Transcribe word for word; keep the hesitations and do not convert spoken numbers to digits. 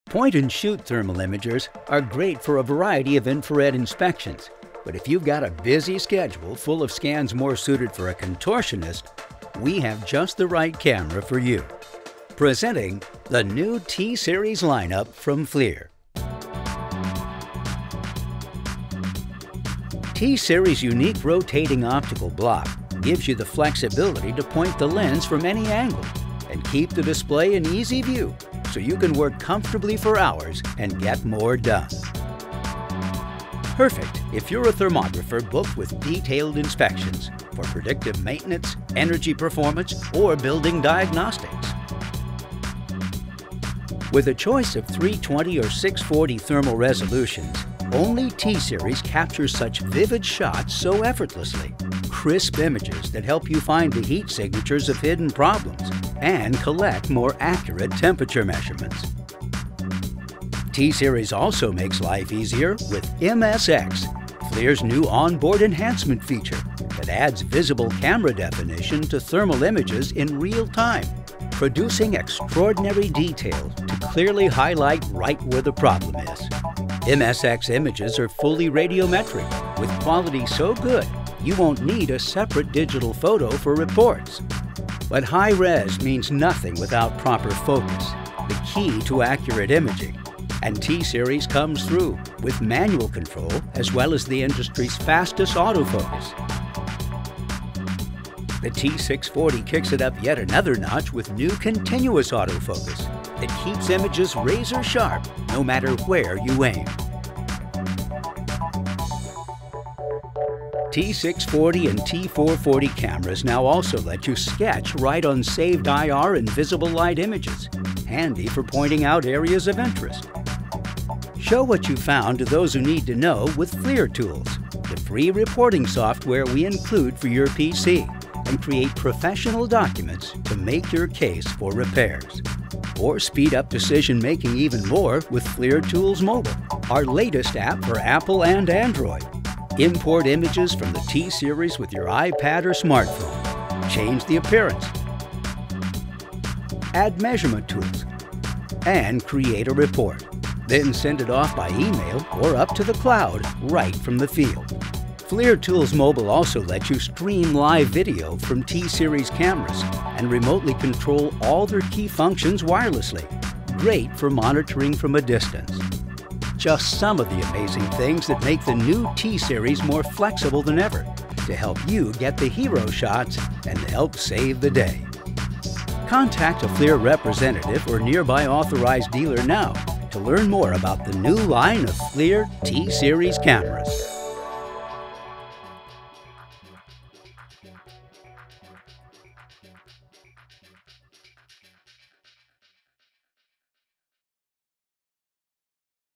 Point-and-shoot thermal imagers are great for a variety of infrared inspections, but if you've got a busy schedule full of scans more suited for a contortionist, we have just the right camera for you. Presenting the new T-Series lineup from FLIR. T-Series' unique rotating optical block gives you the flexibility to point the lens from any angle and keep the display in easy view so you can work comfortably for hours and get more done. Perfect if you're a thermographer booked with detailed inspections for predictive maintenance, energy performance, or building diagnostics. With a choice of three twenty or six forty thermal resolutions, only T-Series captures such vivid shots so effortlessly. Crisp images that help you find the heat signatures of hidden problems and collect more accurate temperature measurements. T-Series also makes life easier with M S X, FLIR's new onboard enhancement feature that adds visible camera definition to thermal images in real time, producing extraordinary detail to clearly highlight right where the problem is. M S X images are fully radiometric with quality so good you won't need a separate digital photo for reports. But high-res means nothing without proper focus, the key to accurate imaging. And T-Series comes through with manual control as well as the industry's fastest autofocus. The T six forty kicks it up yet another notch with new continuous autofocus that keeps images razor sharp no matter where you aim. T six forty and T four forty cameras now also let you sketch right on saved I R and visible light images, handy for pointing out areas of interest. Show what you found to those who need to know with FLIR Tools, the free reporting software we include for your P C, and create professional documents to make your case for repairs. Or speed up decision-making even more with FLIR Tools Mobile, our latest app for Apple and Android. Import images from the T-Series with your iPad or smartphone. Change the appearance. Add measurement tools. And create a report. Then send it off by email or up to the cloud right from the field. FLIR Tools Mobile also lets you stream live video from T-Series cameras and remotely control all their key functions wirelessly. Great for monitoring from a distance. Just some of the amazing things that make the new T-Series more flexible than ever to help you get the hero shots and help save the day. Contact a FLIR representative or nearby authorized dealer now to learn more about the new line of FLIR T-Series cameras.